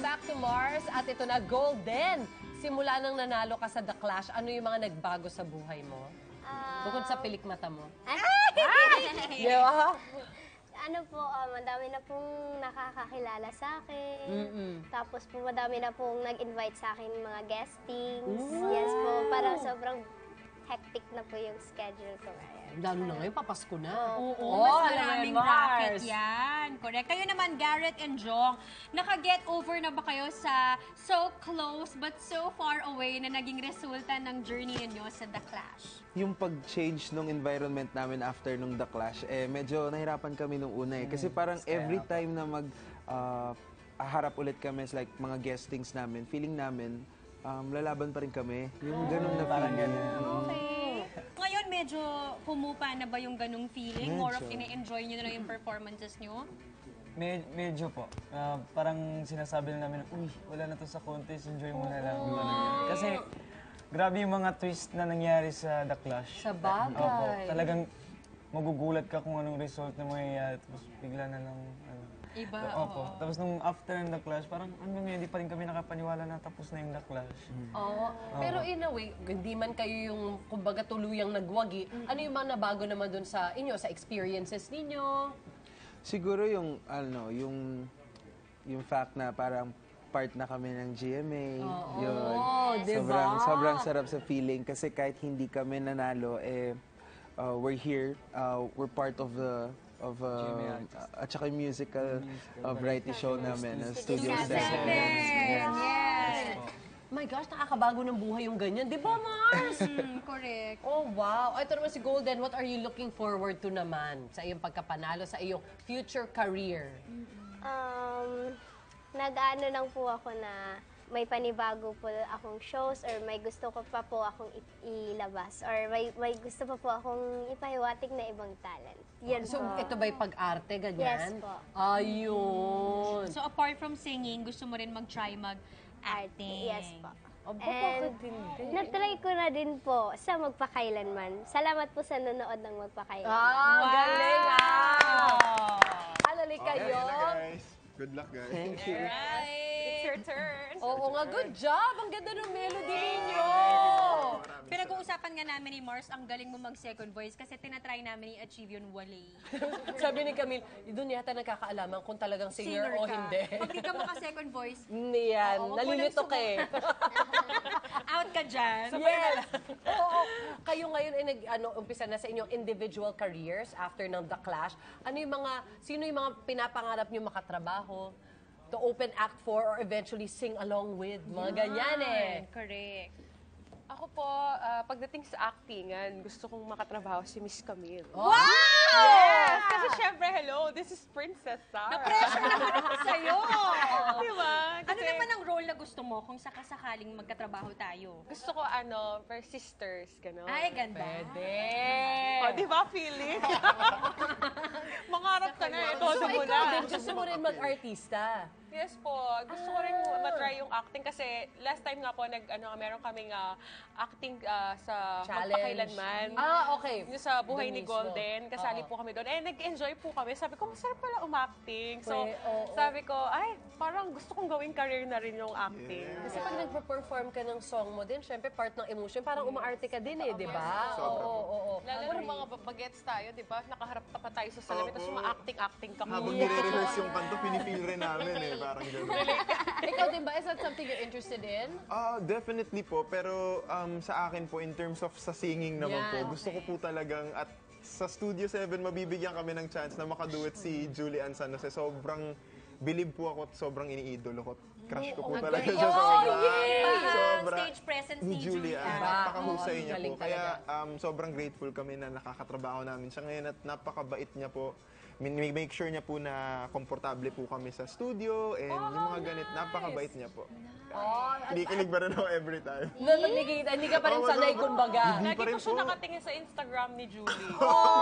back to Mars at ito na, Golden. Simula nang nanalo ka sa The Clash, ano yung mga nagbago sa buhay mo? Bukod sa pilik mata mo. Yeah. Ano po, madami na pong nakakakilala sa akin. Tapos po, madami na pong nag-invite sa akin mga guestings. Yes po, parang sobrang hectic na po yung schedule ko ngayon. Lalo na ngayon, papasko na. Oo, mas maraming racket yan. Correct. Kayo naman, Garrett and Jong, naka-get over na ba kayo sa so close but so far away na naging resulta ng journey ninyo sa The Clash? Yung pag-change ng environment namin after nung The Clash, medyo nahirapan kami nung una eh. Kasi parang every time na harap ulit kami sa like, mga guestings namin, feeling namin, lalaban pa rin kami. Yung ganun na parang ganun. Okay. Ngayon, medyo pumupa na ba yung ganung feeling? More of ine-enjoy nyo na lang yung performances nyo? Medyo po. Parang sinasabi na namin, uy, wala na to sa contest, enjoy mo na lang. Kasi grabe yung mga twist na nangyari sa The Clash. Sa bagay. Opo, talagang magugulat ka kung anong result na mangyayari. Tapos bigla na lang, Iba, Opo. Tapos nung after ng The Clash, parang hanggang ngayon, hindi pa rin kami nakapaniwala na tapos na yung The Clash. Oo. Pero in a way, hindi man kayo yung, kumbaga, tuluyang nagwagi. Ano yung mga nabago naman dun sa inyo, sa experiences ninyo? Siguro yung, yung fact na parang part na kami ng GMA. Yun. Diba? Sobrang sarap sa feeling kasi kahit hindi kami nanalo, we're here, we're part of the at saka yung musical variety show namin, Studio 7. Yes! My gosh, nakakabago ng buhay yung ganyan. Di ba, Mars? Correct. Oh, wow. Ito naman si Golden, what are you looking forward to naman sa iyong pagkapanalo, sa iyong future career? Nag-ano lang po ako na may panibago po akong shows or may gusto ko pa po akong ilabas or may gusto pa po akong ipahiwatig na ibang talent. Yan So, po. ito ba'y pag-arte, ganyan? Yes po. Ayun. So, apart from singing, gusto mo rin mag-try mag-acting? Yes po. Aba, bakit hindi? Na-try ko na din po sa Magpakailanman. Salamat po sa nanonood ng Magpakailanman. Galing Alali kayo. guys. Good luck, guys. Thank you. It's your turn. Oo nga, good job. Ang ganda ng melody ninyo. Pinag-uusapan nga namin ni Mars, ang galing mo mag-second voice kasi tinatry namin i-achieve yun wali. Sabi ni Camille, doon yata nagkakaalaman kung talagang singer o ka. hindi. Pag di ka maka-second voice, Yan, Oo, wag mo nalilito nang ka eh. out ka dyan. Yes. Oo. Kayo ngayon ay umpisa na sa inyong individual careers after ng The Clash. Sino yung mga pinapangarap nyo makatrabaho? To open act for or eventually sing along with? Mga ganyan eh. Correct. Ako po, pagdating sa actingan, gusto kong makatrabaho si Miss Camille. Wow! Yes! Kasi syempre, hello, this is Princess Sarah. Na-pressure naman ako sa'yo. Diba? Ano naman ang role na gusto mo kung sakasakaling magkatrabaho tayo? Gusto ko, for sisters, gano'n. Ay, ganda. Pwede. Oh, di ba, feeling? Mangarap ka na, todo So mo ikaw na. din, gusto mo rin mag-artista? Yes po. Gusto ko rin matry yung acting kasi last time nga po, meron kaming acting sa Challenge. Magpakailanman. Okay. Yung sa Buhay Doon ni mismo. Golden, kasali po kami doon. Nag-enjoy po kami. Sabi ko, masarap pala umacting. So, Oo. sabi ko, parang gusto kong gawing career na rin yung acting. Kasi pag nagpe-perform ka ng song mo din, syempre part ng emotion, parang umaarte ka din eh, di ba? Oo. Lalo ng mga bagets tayo, di ba? Nakaharap pa tayo sa salamin, tapos uma-acting ka. Habang nire-rehearse yung kanto, pinipil rin namin parang gano'n. Ikaw din ba? Is that something you're interested in? Definitely po, pero sa akin po, in terms of sa singing naman Yan. po, gusto ko po talagang, at sa Studio 7, mabibigyan kami ng chance na makaduet si Julian San Jose. Sobrang believe po ako at sobrang iniidolo ko. Crush ko po talaga siya sobra. Stage presence ni Julian. Julian. Napakahusay niya galing po. Kaya sobrang grateful kami na nakakatrabaho namin siya ngayon at napakabait niya po. Make sure niya po na komportable po kami sa studio and yung mga ganit, napakabait niya po. Kinikilig ba rin ako every time? Hindi ka pa rin sanay, kumbaga. Hindi Lagi pa rin ko siya po. nakatingin sa Instagram ni Julie.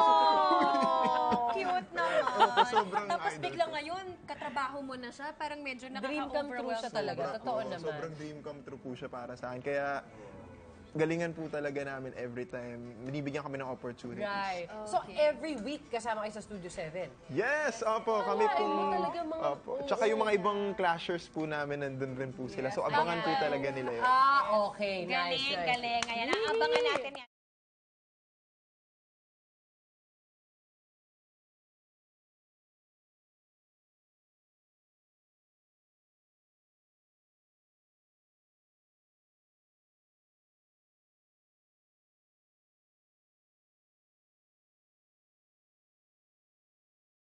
Cute naman. Opo, sobrang Tapos idol biglang ko. ngayon, katrabaho mo na siya, parang medyo Dream come true nakaka-overwhelm. siya talaga. Totoo naman. Sobrang dream come true po siya para sa akin. Kaya galingan po talaga namin every time. Binibigyan kami ng opportunities. Right. So, every week kasama kayo sa Studio 7? Yes, opo, kami po. talaga mga- Opo. Tsaka yung mga ibang clashers po namin, nandun rin po sila. So, abangan po talaga nila yun. Okay. Nice, Galing, nice. galing. Ayan, ang abangan natin yan.